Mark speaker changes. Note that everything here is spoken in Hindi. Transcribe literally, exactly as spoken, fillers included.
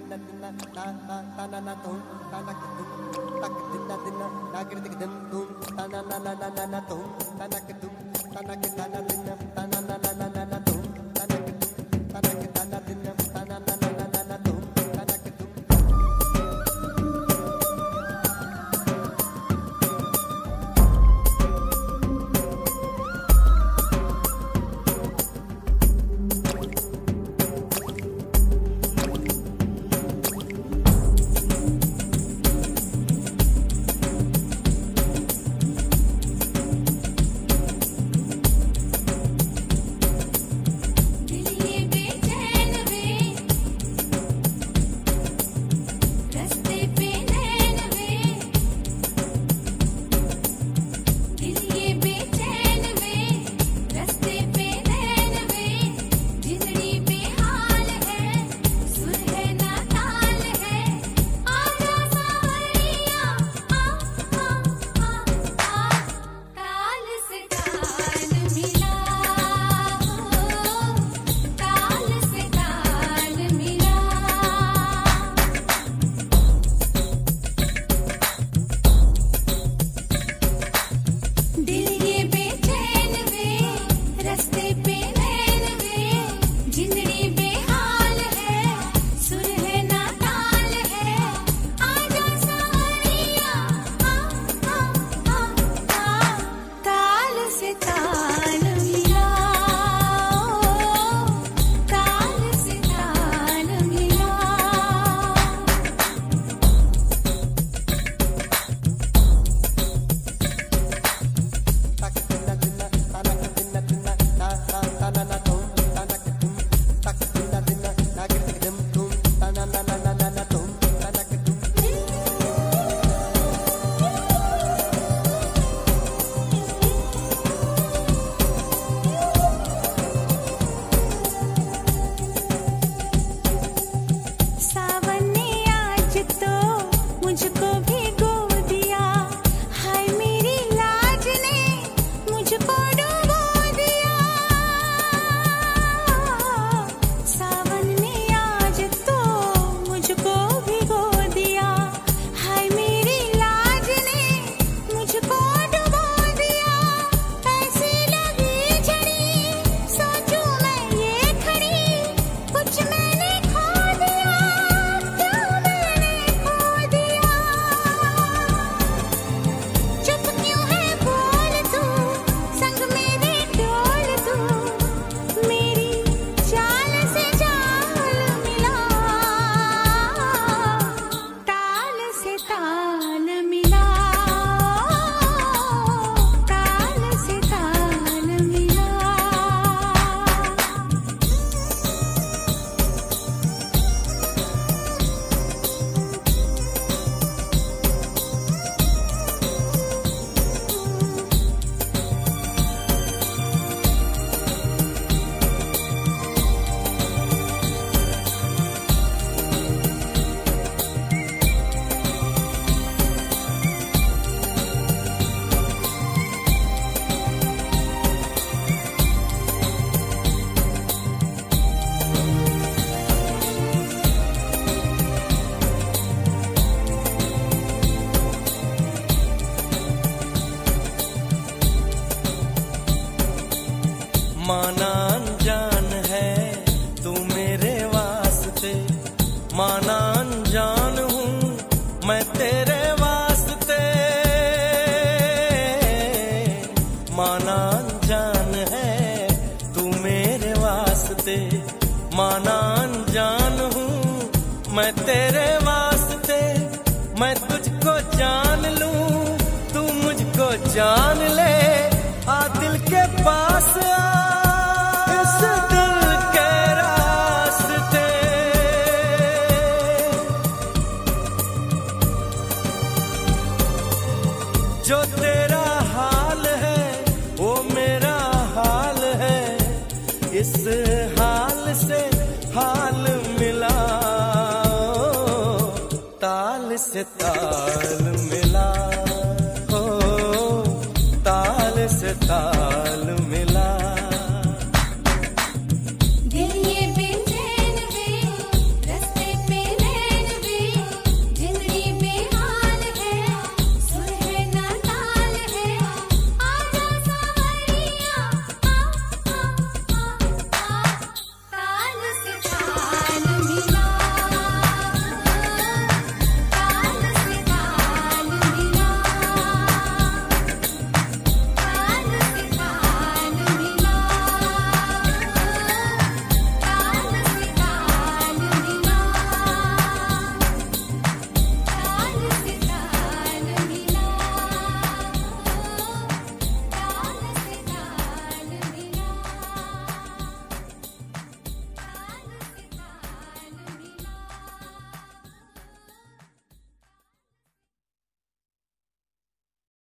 Speaker 1: माना अनजान है तू मेरे वास्ते, माना अनजान हूँ मैं तेरे वास्ते। माना अनजान है तू मेरे वास्ते, माना अनजान हूँ मैं तेरे वास्ते। मैं तुझको जान लूं तू मुझको जान ले, आ दिल के पास आ इस दिल के रास्ते। जो तेरा हाल है वो मेरा हाल है, इस हाल से हाल मिला, ताल से ताल मिला, ओ ताल से ताल मिला।